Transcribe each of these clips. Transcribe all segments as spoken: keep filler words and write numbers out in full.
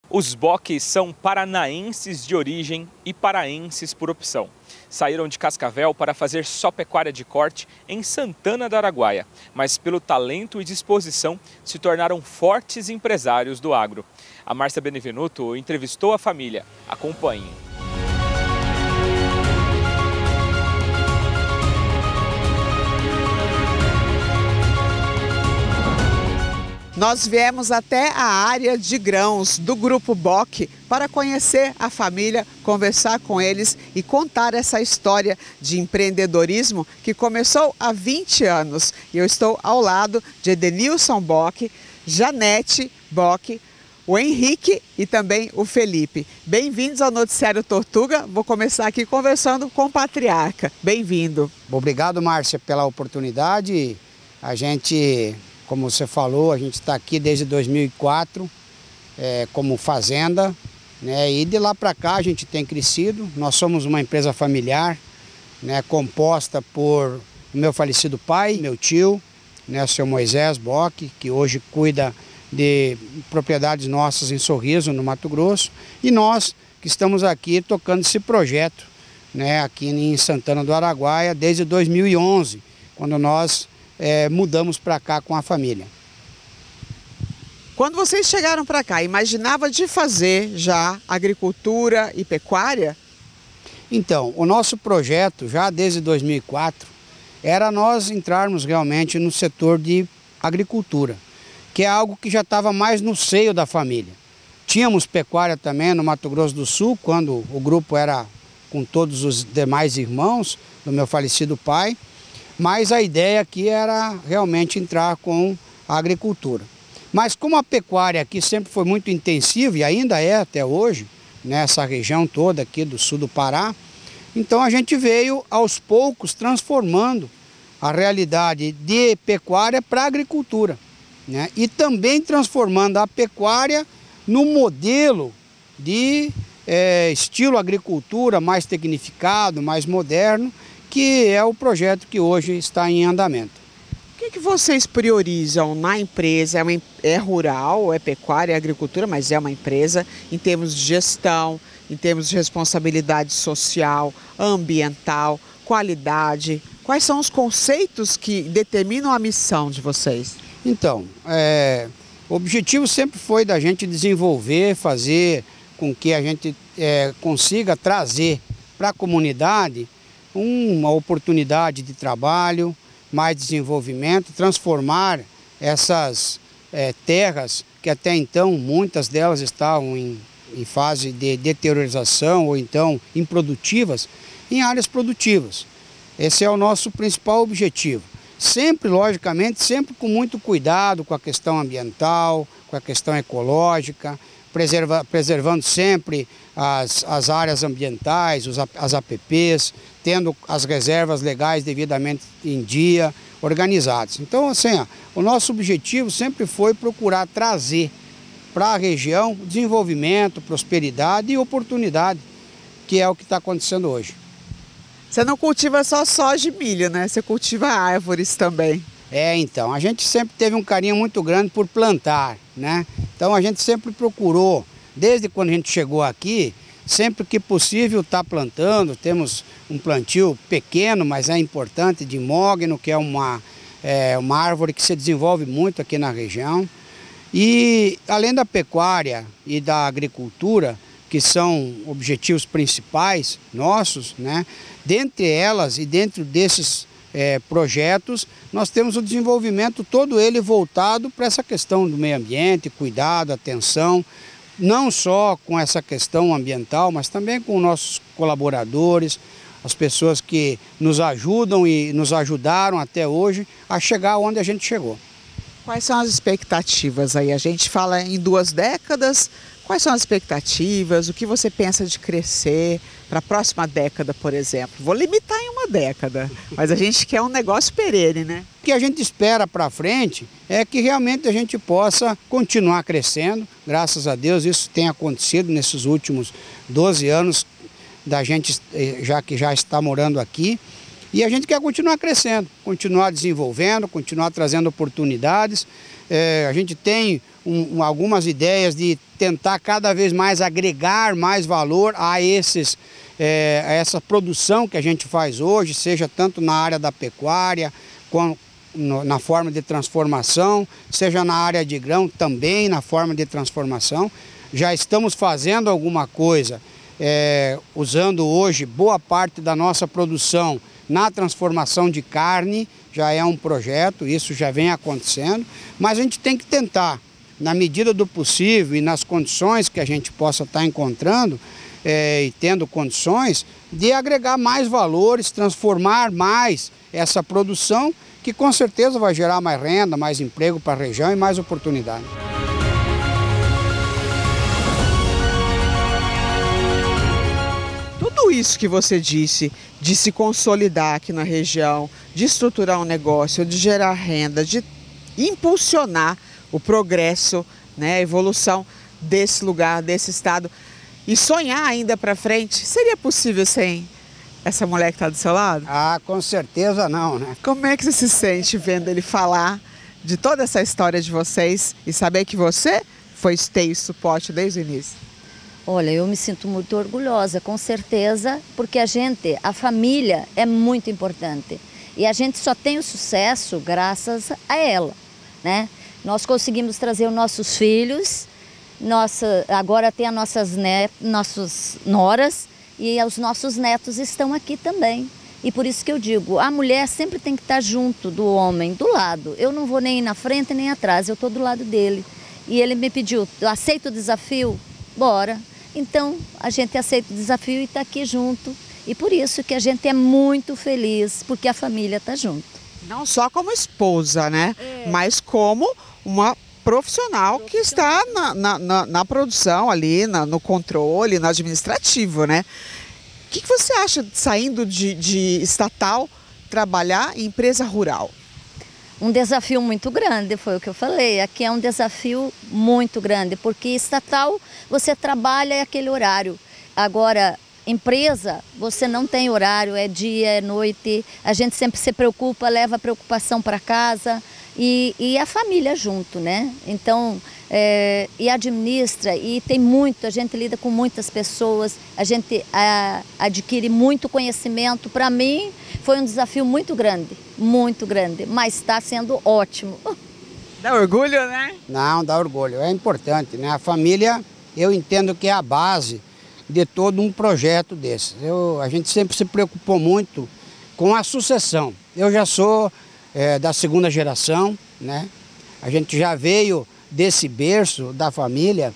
Os boques são paranaenses de origem e paraenses por opção. Saíram de Cascavel para fazer só pecuária de corte em Santana do Araguaia, mas pelo talento e disposição se tornaram fortes empresários do agro. A Márcia Benevenuto entrevistou a família. Acompanhe. Nós viemos até a área de grãos do Grupo Bock para conhecer a família, conversar com eles e contar essa história de empreendedorismo que começou há vinte anos. E eu estou ao lado de Edenilson Bock, Janete Bock, o Henrique e também o Felipe. Bem-vindos ao Noticiário Tortuga. Vou começar aqui conversando com o patriarca. Bem-vindo. Obrigado, Márcia, pela oportunidade. A gente... Como você falou, a gente está aqui desde dois mil e quatro, é, como fazenda, né? E de lá para cá a gente tem crescido. Nós somos uma empresa familiar, né, composta por meu falecido pai, meu tio, né, o seu Moisés Bock, que hoje cuida de propriedades nossas em Sorriso, no Mato Grosso, e nós que estamos aqui tocando esse projeto, né, aqui em Santana do Araguaia desde dois mil e onze, quando nós É, mudamos para cá com a família. Quando vocês chegaram para cá, imaginava de fazer já agricultura e pecuária? Então, o nosso projeto, já desde dois mil e quatro, era nós entrarmos realmente no setor de agricultura, que é algo que já estava mais no seio da família. Tínhamos pecuária também no Mato Grosso do Sul, quando o grupo era com todos os demais irmãos do meu falecido pai, mas a ideia aqui era realmente entrar com a agricultura. Mas como a pecuária aqui sempre foi muito intensiva, e ainda é até hoje, nessa região toda aqui do sul do Pará, então a gente veio aos poucos transformando a realidade de pecuária para a agricultura, né? E também transformando a pecuária no modelo de é, estilo agricultura mais tecnificado, mais moderno, que é o projeto que hoje está em andamento. O que, que vocês priorizam na empresa? É, uma, é rural, é pecuária, é agricultura, mas é uma empresa em termos de gestão, em termos de responsabilidade social, ambiental, qualidade. Quais são os conceitos que determinam a missão de vocês? Então, é, o objetivo sempre foi da gente desenvolver, fazer com que a gente é, consiga trazer para a comunidade uma oportunidade de trabalho, mais desenvolvimento, transformar essas é, terras que até então muitas delas estavam em, em fase de deteriorização ou então improdutivas, em áreas produtivas. Esse é o nosso principal objetivo. Sempre, logicamente, sempre com muito cuidado com a questão ambiental, com a questão ecológica, preserva, preservando sempre as, as áreas ambientais, os, as A P Ps, tendo as reservas legais devidamente em dia, organizadas. Então, assim, ó, o nosso objetivo sempre foi procurar trazer para a região desenvolvimento, prosperidade e oportunidade, que é o que está acontecendo hoje. Você não cultiva só soja e milho, né? Você cultiva árvores também. É, então, a gente sempre teve um carinho muito grande por plantar, né? Então a gente sempre procurou, desde quando a gente chegou aqui, sempre que possível está plantando. Temos um plantio pequeno, mas é importante, de mogno, que é uma, é uma árvore que se desenvolve muito aqui na região. E além da pecuária e da agricultura, que são objetivos principais nossos, né? Dentre elas e dentro desses É, projetos, nós temos o desenvolvimento todo ele voltado para essa questão do meio ambiente, cuidado, atenção, não só com essa questão ambiental, mas também com nossos colaboradores, as pessoas que nos ajudam e nos ajudaram até hoje a chegar onde a gente chegou. Quais são as expectativas aí? A gente fala em duas décadas. Quais são as expectativas? O que você pensa de crescer para a próxima década, por exemplo? Vou limitar em uma década, mas a gente quer um negócio perene, né? O que a gente espera para frente é que realmente a gente possa continuar crescendo. Graças a Deus isso tem acontecido nesses últimos doze anos da gente, já que já está morando aqui. E a gente quer continuar crescendo, continuar desenvolvendo, continuar trazendo oportunidades. É, a gente tem um, um, algumas ideias de tentar cada vez mais agregar mais valor a, esses, é, a essa produção que a gente faz hoje, seja tanto na área da pecuária, como no, na forma de transformação, seja na área de grão, também na forma de transformação. Já estamos fazendo alguma coisa, é, usando hoje boa parte da nossa produção na transformação de carne, já é um projeto, isso já vem acontecendo, mas a gente tem que tentar, na medida do possível e nas condições que a gente possa estar encontrando é, e tendo condições, de agregar mais valores, transformar mais essa produção, que com certeza vai gerar mais renda, mais emprego para a região e mais oportunidade. Tudo isso que você disse, de se consolidar aqui na região, de estruturar um negócio, de gerar renda, de impulsionar o progresso, né, a evolução desse lugar, desse estado, e sonhar ainda para frente, seria possível sem essa mulher que está do seu lado? Ah, com certeza não, né? Como é que você se sente vendo ele falar de toda essa história de vocês e saber que você foi esteio e suporte desde o início? Olha, eu me sinto muito orgulhosa, com certeza, porque a gente, a família é muito importante. E a gente só tem o sucesso graças a ela, né? Nós conseguimos trazer os nossos filhos, nossa, agora tem as nossas net, nossos noras e os nossos netos estão aqui também. E por isso que eu digo, a mulher sempre tem que estar junto do homem, do lado. Eu não vou nem na frente nem atrás, eu estou do lado dele. E ele me pediu, aceita o desafio? Bora. Então, a gente aceita o desafio e está aqui junto. E por isso que a gente é muito feliz, porque a família está junto. Não só como esposa, né? É. Mas como uma profissional que está na, na, na, na produção ali, na, no controle, no administrativo, né? O que, que você acha de saindo de, de estatal, trabalhar em empresa rural? Um desafio muito grande, foi o que eu falei. Aqui é um desafio muito grande, porque estatal você trabalha é aquele horário. Agora, empresa, você não tem horário, é dia, é noite. A gente sempre se preocupa, leva a preocupação para casa e, e a família junto, né? Então, é, e administra, e tem muito, a gente lida com muitas pessoas, a gente a, adquire muito conhecimento. Para mim, foi um desafio muito grande, muito grande, mas está sendo ótimo. Dá orgulho, né? Não, dá orgulho, é importante, né? A família, eu entendo que é a base de todo um projeto desse. Eu, a gente sempre se preocupou muito com a sucessão. Eu já sou é, da segunda geração, né? A gente já veio desse berço da família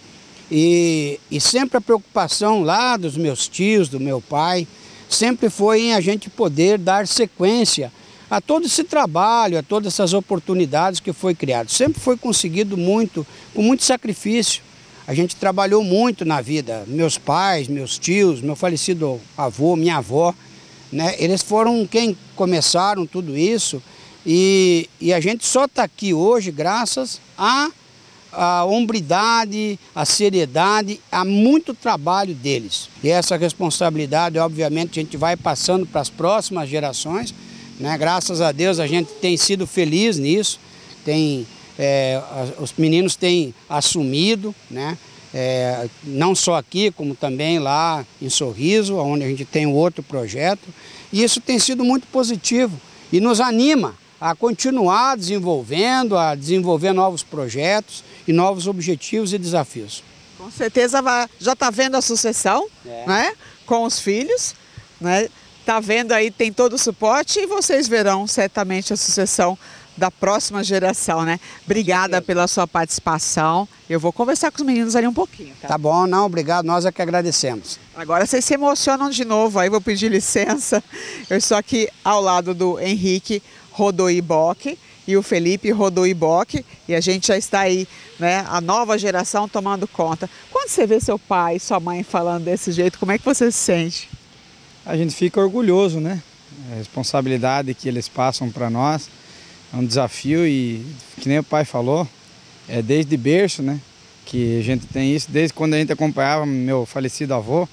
e, e sempre a preocupação lá dos meus tios, do meu pai, sempre foi em a gente poder dar sequência a todo esse trabalho, a todas essas oportunidades que foi criado. Sempre foi conseguido muito, com muito sacrifício. A gente trabalhou muito na vida, meus pais, meus tios, meu falecido avô, minha avó, né? Eles foram quem começaram tudo isso e, e a gente só está aqui hoje graças a a hombridade, a seriedade, há muito trabalho deles. E essa responsabilidade, obviamente, a gente vai passando para as próximas gerações, né? Graças a Deus a gente tem sido feliz nisso, tem, é, os meninos têm assumido, né? É, não só aqui, como também lá em Sorriso, onde a gente tem um outro projeto, e isso tem sido muito positivo e nos anima a continuar desenvolvendo, a desenvolver novos projetos e novos objetivos e desafios. Com certeza vai, já está vendo a sucessão, é. né? Com os filhos, né? Está vendo aí, tem todo o suporte e vocês verão certamente a sucessão da próxima geração, né? Obrigada pela sua participação. Eu vou conversar com os meninos ali um pouquinho. Tá, tá bom, não, obrigado, nós é que agradecemos. Agora vocês se emocionam de novo, aí vou pedir licença. Eu estou aqui ao lado do Henrique Rodoibock e o Felipe Rodoibock, e a gente já está aí, né, a nova geração tomando conta. Quando você vê seu pai e sua mãe falando desse jeito, como é que você se sente? A gente fica orgulhoso, né? A responsabilidade que eles passam para nós é um desafio e, que nem o pai falou, é desde berço, né? Que a gente tem isso, desde quando a gente acompanhava meu falecido avô,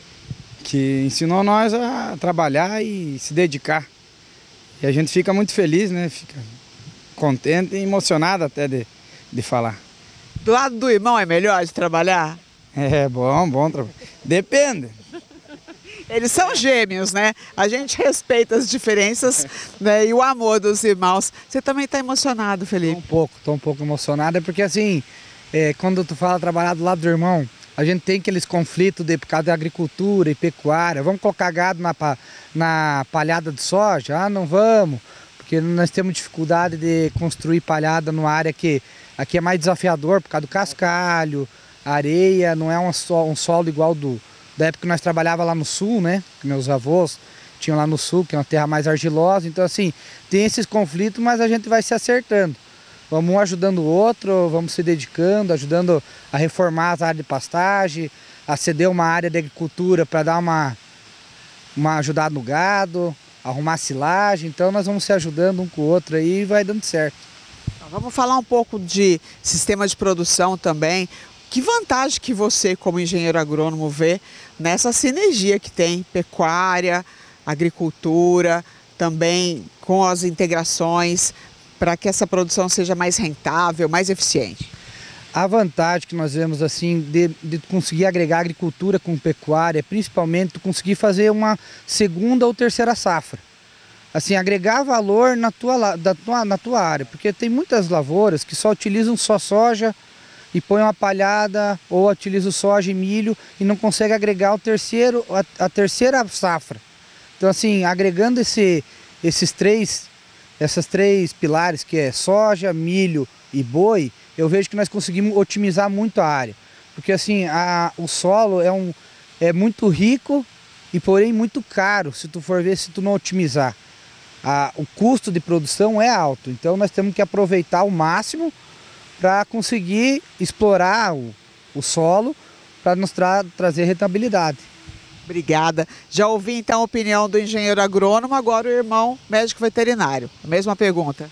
que ensinou nós a trabalhar e se dedicar. E a gente fica muito feliz, né? Fica contente e emocionado até de, de falar. Do lado do irmão é melhor de trabalhar? É bom, bom trabalho. Depende. Eles são gêmeos, né? A gente respeita as diferenças, né? E o amor dos irmãos. Você também está emocionado, Felipe? Tô um pouco, tô um pouco emocionado, é porque assim, é, quando tu fala trabalhar do lado do irmão, a gente tem aqueles conflitos de, por causa da agricultura e pecuária. Vamos colocar gado na, na palhada de soja? Ah, não vamos, porque nós temos dificuldade de construir palhada numa área que aqui é mais desafiador, por causa do cascalho, areia, não é um solo, um solo igual do... da época que nós trabalhávamos lá no sul, né? Que meus avós tinham lá no sul, que é uma terra mais argilosa. Então, assim, tem esses conflitos, mas a gente vai se acertando. Vamos um ajudando o outro, vamos se dedicando, ajudando a reformar as áreas de pastagem, a ceder uma área de agricultura para dar uma, uma ajudada no gado, arrumar silagem. Então, nós vamos se ajudando um com o outro aí e vai dando certo. Vamos falar um pouco de sistema de produção também. Que vantagem que você, como engenheiro agrônomo, vê nessa sinergia que tem pecuária, agricultura, também com as integrações, para que essa produção seja mais rentável, mais eficiente? A vantagem que nós vemos assim de, de conseguir agregar agricultura com pecuária, principalmente conseguir fazer uma segunda ou terceira safra. Assim, agregar valor na tua, da tua, na tua área, porque tem muitas lavouras que só utilizam só soja e põe uma palhada, ou utiliza soja e milho e não consegue agregar o terceiro, a, a terceira safra. Então, assim, agregando esse, esses três, essas três pilares, que é soja, milho e boi, eu vejo que nós conseguimos otimizar muito a área. Porque, assim, a, o solo é, um, é muito rico e, porém, muito caro, se tu for ver, se tu não otimizar. A, o custo de produção é alto, então nós temos que aproveitar ao máximo para conseguir explorar o, o solo para nos tra trazer rentabilidade. Obrigada. Já ouvi então a opinião do engenheiro agrônomo, agora o irmão médico veterinário. A mesma pergunta.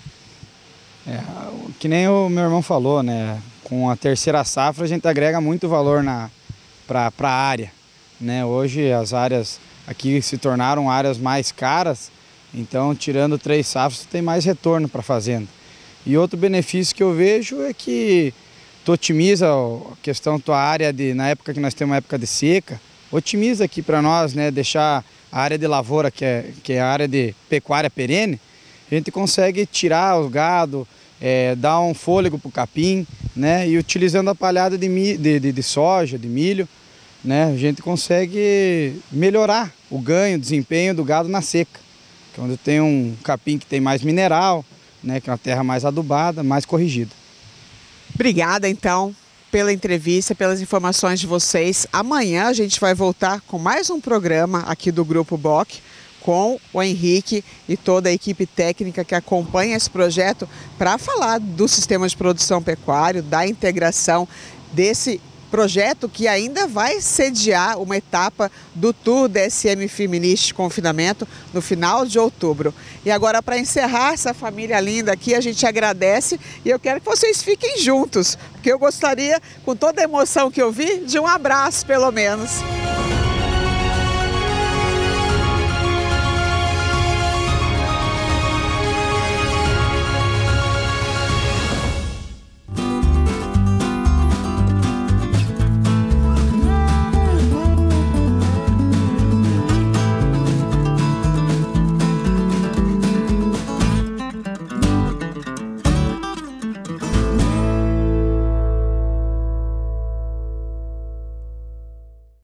É, que nem o meu irmão falou, né? Com a terceira safra a gente agrega muito valor para a área. Né? Hoje as áreas aqui se tornaram áreas mais caras, então tirando três safras tem mais retorno para a fazenda. E outro benefício que eu vejo é que tu otimiza a questão da tua área, de, na época que nós temos uma época de seca, otimiza aqui para nós, né, deixar a área de lavoura, que é, que é a área de pecuária perene, a gente consegue tirar o gado, é, dar um fôlego para o capim, né, e utilizando a palhada de, de, de, de soja, de milho, né, a gente consegue melhorar o ganho, o desempenho do gado na seca. Quando tem um capim que tem mais mineral, né, que é uma terra mais adubada, mais corrigida. Obrigada, então, pela entrevista, pelas informações de vocês. Amanhã a gente vai voltar com mais um programa aqui do Grupo B O C, com o Henrique e toda a equipe técnica que acompanha esse projeto para falar do sistema de produção pecuário, da integração desse projeto que ainda vai sediar uma etapa do Tour D S M Feminist Confinamento no final de outubro. E agora, para encerrar essa família linda aqui, a gente agradece e eu quero que vocês fiquem juntos, porque eu gostaria, com toda a emoção que eu vi, de um abraço pelo menos.